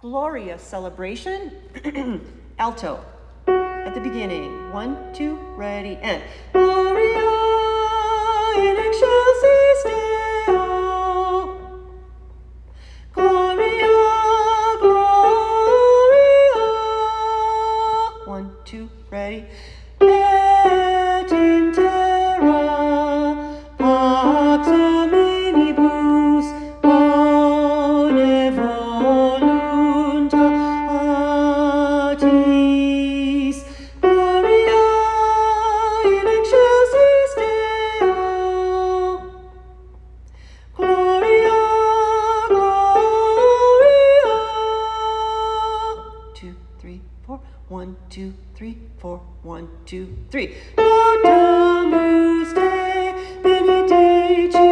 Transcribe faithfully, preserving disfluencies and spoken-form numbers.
Gloria Celebration, alto. At the beginning, one, two, ready, and Gloria in excelsis Deo. Gloria, Gloria. One, two, ready. Et in terra pax hominibus bone voluntatis. Gloria in excelsis Deo. Gloria, Gloria. Two, three, four. One, two, three, four. One, two, three. Laudamus Dei benedicere.